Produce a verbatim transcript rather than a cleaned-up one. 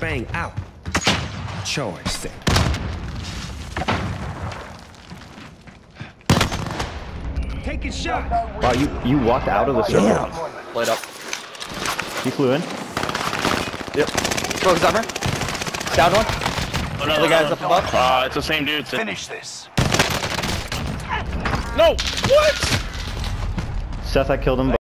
bang out. Choice thing. Taking shot. Wow, you you walked out of the circle. Yeah. Light up. You flew in. Yep. Smoke's upper. Down one. Another guy's up above. Uh, it's the same dude. Finish this. No! What? Seth, I killed him.